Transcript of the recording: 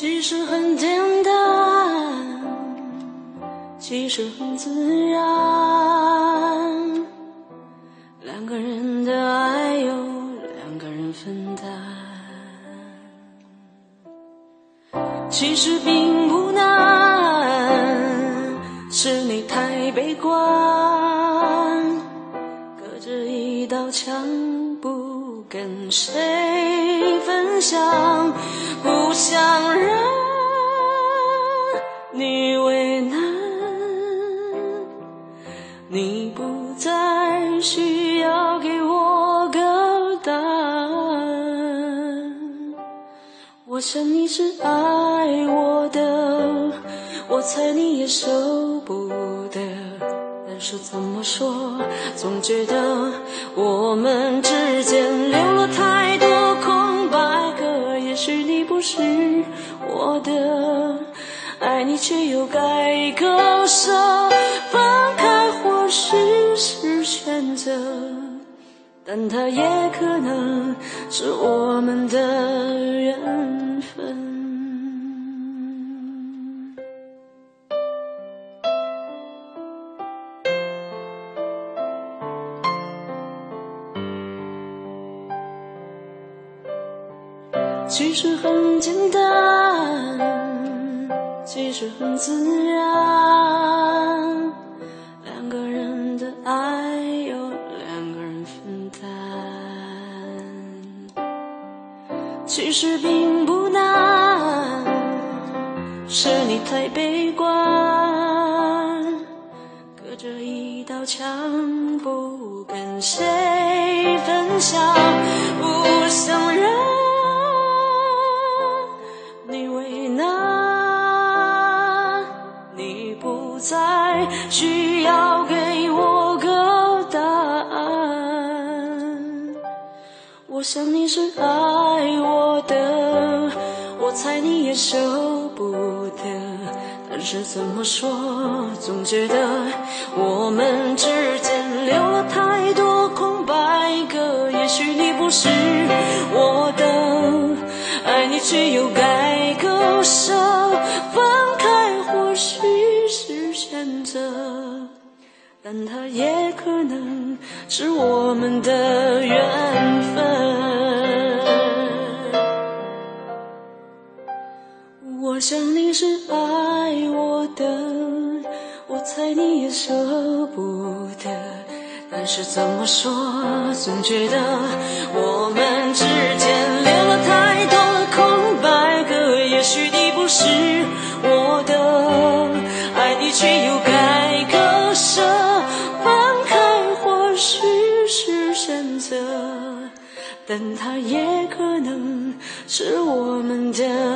其实很简单，其实很自然，两个人的爱由两个人分担，其实并不难，是你太悲观，隔着一道墙不跟谁分享，不想让你为难，你不再需要给我个答案。我想你是爱我的，我猜你也舍不得，但是怎么说，总觉得我们之间留了太多空白格。也许你不是我的，爱你却又该割舍，分开或许是选择，但它也可能是我们的缘分。其实很简单，其实很自然，两个人的爱由两个人分担，其实并不难，是你太悲观，隔着一道墙不跟谁分享，不想让你为难，你不再需要给我个答案。我想你是爱我的，我猜你也舍不得，但是怎么说，总觉得我们之间留了太多空白格。也许你不是我的，爱你却又该割舍，分开或许是选择，但它也可能是我们的缘分。我想你是爱我的，我猜你也舍不得，但是怎么说，总觉得我们之间留了太多空白格。也许你不是我的，爱你却又该割舍，分开或许是选择，但它也可能是我们的